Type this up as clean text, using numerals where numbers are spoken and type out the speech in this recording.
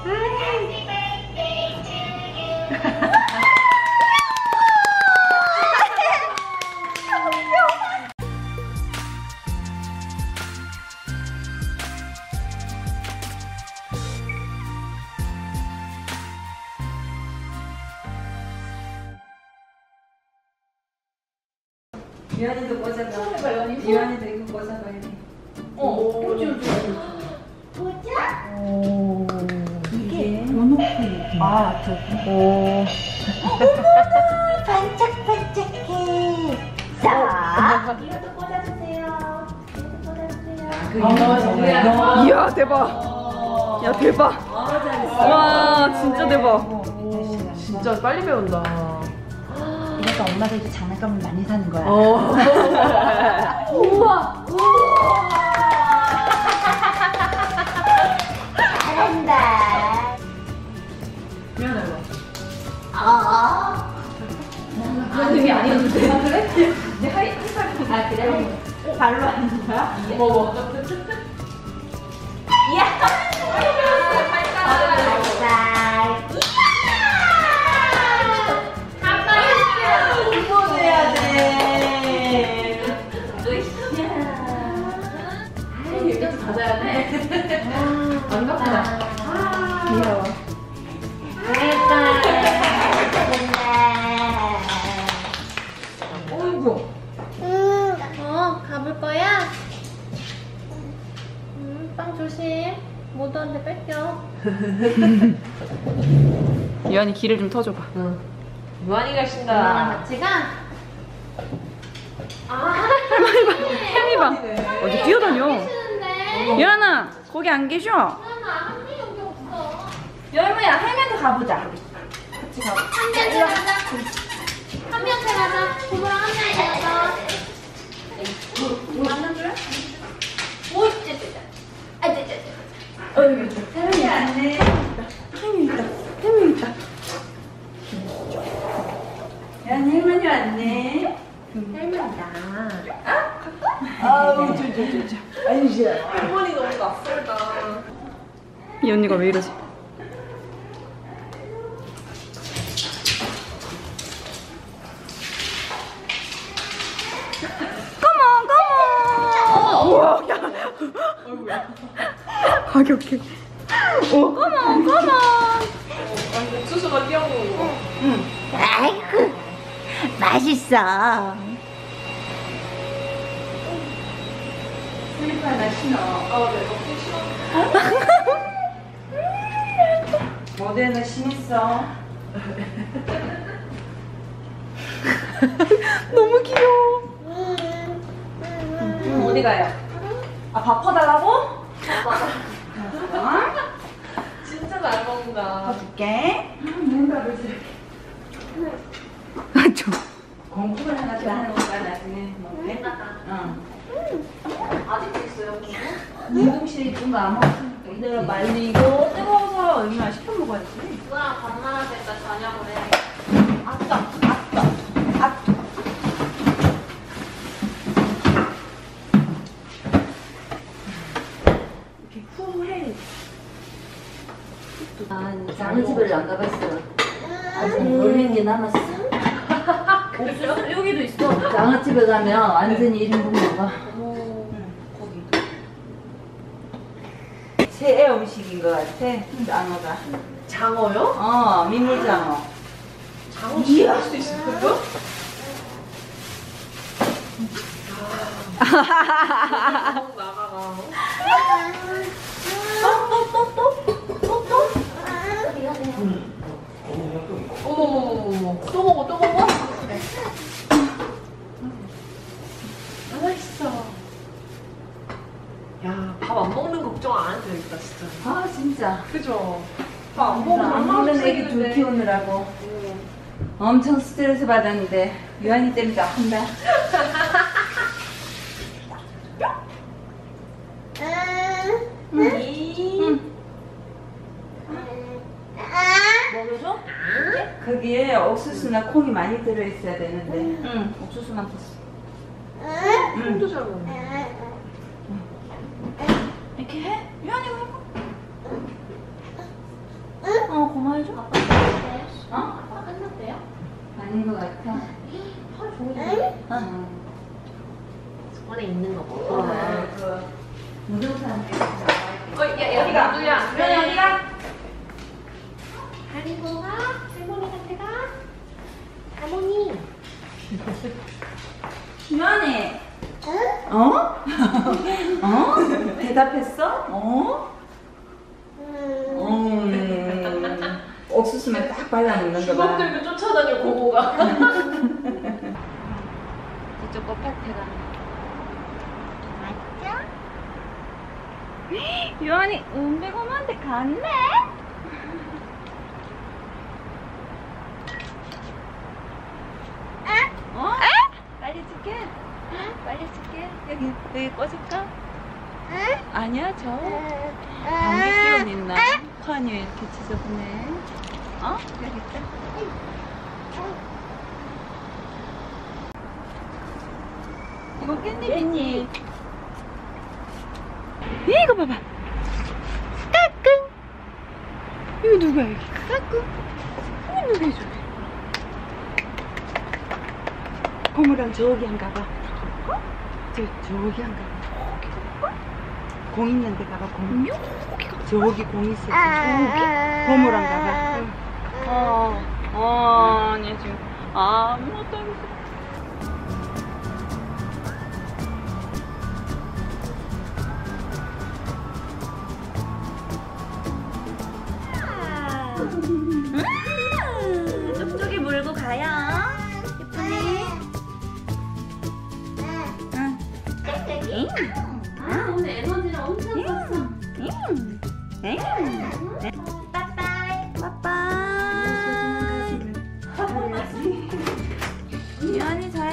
유한이도 꽂아봐. 유한이도 이거 꽂아봐야 돼. 보자. 오. 이게 요노크. 아, 오. 반짝반짝해. 자. 이것도 꽂아주세요. 이야, 대박. 야, 대박. 잘했어. 와, 진짜 대박. 진짜 빨리 배운다. 이래서 엄마들도 장난감을 많이 사는 거야. 우와. 잘한다. 미안해. 그게 아니었는데. 아, 그래? 이제 한 그래? 발로 하는 거야? 어머. 이야! 살. 해야 돼. 이렇게 받아야 돼. 반갑다. 귀여워. 어이구. 가볼 거야? 빵 조심. 모두한테 뺏겨. 유한이 길을 좀 터줘봐. 유한이가 신다. 엄마랑 같이 가? 햄이 봐. 어디 뛰어다녀. 쉬는데. 유한아, 거기 안 계셔? 한 명이 없어. 열무야, 헬멧도 가보자. 한 명째 가자. 한 명째 가자. 고모랑 한 명째 가자. 맞는 줄? 오, 쟤. 아, 쟤. 헬멧이 안 돼. 야, 헬멧이 왔네. 헬멧이다. 아우, 아유, 싫어. 할머니 너무 낯설다. 이 언니가 왜 이러지? 컴온. 우와, 야. 가격해. 컴온. 옥수수가 뛰어오는 거. 아이고, 맛있어. 슬리퍼 하나 신어. 네, 너무 싫어. 어디 하나 신었어? 너무 귀여워. 어디 가요? 아, 밥 퍼달라고? 어? 진짜 잘 먹는다. 줄게. 맨밥을 줄게. 공국을 하나 더 하는 거야, 나중에. 먹게? 응. 아직도 있어요, 냉동실에 있던 거 안 먹었으니까 이대로 말리고 뜨거워서 얼마나 식혀 먹어야지. 누구랑 반말할 때 일단 저녁을 해. 아따. 이렇게 후해. 아, 장어집을 안 가봤어. 아직 놀린 게 남았어. 여기도 있어. 장어집에 가면 완전히 1인분 먹어. 최애 음식인 것 같아, 장어가. 장어요? 민물장어. 장어 진짜 할 수 있을까요? 나가가. 어머머머머. 또 먹어, 또 먹어? 그래. 맛있어. 야, 밥 안 먹는 걱정 안 해도 되겠다, 진짜. 아, 진짜. 그죠? 밥 안 먹으면 안 얼마나 먹는 애기 둘 속상했는데. 키우느라고 엄청 스트레스 받았는데 유한이 때문에 다 한다. 먹여줘? 거기에 옥수수나 콩이 많이 들어있어야 되는데 응, 옥수수만 줬어. 콩도 잘 먹네. 이렇게 해? 유한이가 해봐. 고마워줘. 아빠 끝났대요? 어? 아빠 끝났대요? 아닌 것 같아. 하루 종일 손에 있는 거 먹어. 무슨 사람들이 여기가 누구야? 여기가 그리고 가 할머니한테 가. 할머니. 유연이. 어? 어? 대답했어? 어? 옥수수만 딱 발라 먹는 거 주먹 봐. 들고 쫓아다녀 고모가. 이쪽 꽃밭에가. 유한이 은배고모한테 갔네? 어? 빨리 줄게. 빨리 줄게. 여기 꽂을까? 아니야, 저. 감기 기운 있나? 코안이 왜 이렇게 지저분해? 어? 여기 있다. 이거 깻잎이니? 이거 봐봐. 까꿍. 이거 누구야, 여기? 까꿍. 이거 누구야, 저기? 고무랑 저기 한가 봐. 어? 저기 한가 봐. 공 있는 데 가봐, 공. 저기 공 있어. 저기. 고무랑 가봐. 아니야, 지금. 아무것도 안 했어. 쪽쪽이 물고 가요. 예쁘네. 응. 아 오늘 에너지를 엄청 썼어. 빠빠이. 빠빠이. 유한이 잘